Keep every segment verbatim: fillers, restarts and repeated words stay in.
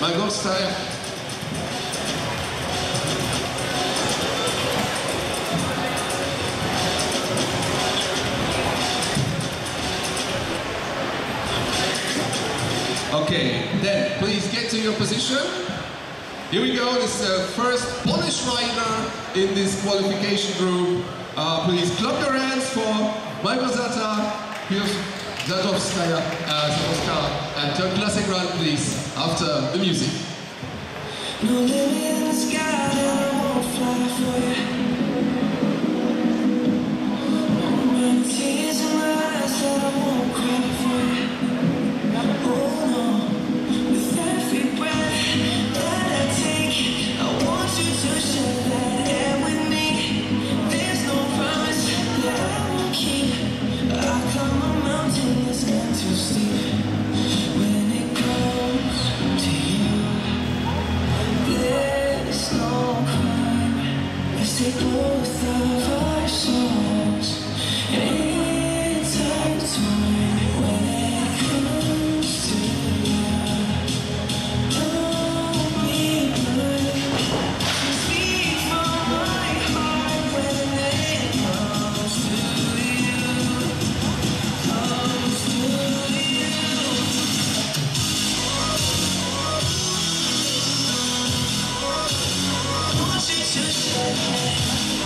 My ghost style. Okay, then please get to your position. Here we go, this is the first Polish rider in this qualification group. Uh, please clap your hands for Małgorzata Zatowska, uh, Zatowska and her classic run, please, after the music. No limit in the sky, and I won't fly for you. No many tears in my eyes, that I won't cry for you. Oh no, with every breath that I take, I want you to share that air with me. There's no promise that I won't keep. I climb a mountain that's not too steep. When it comes to you, there's no crime. Let's take both of our souls and intertwine. When it comes to you, don't be blind. Speak from my heart when it comes to you, comes to you. I want you to share.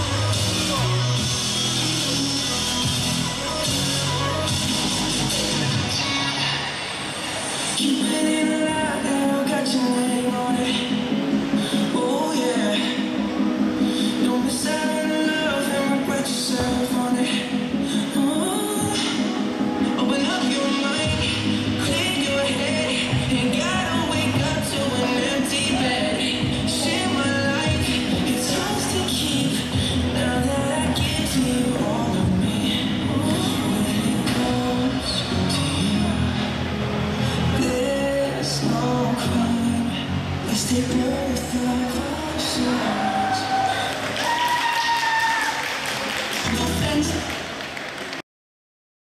Keep it in the light, girl, got your name on it. Oh yeah. Don't miss out on the love and regret yourself on it. Oh, open up your mind, clear your head. Ain't gotta wake up to an empty bed. Share my life, it's ours to keep. Now that I give to you all of me. When it comes to you, there's no crime. Let's take both of us.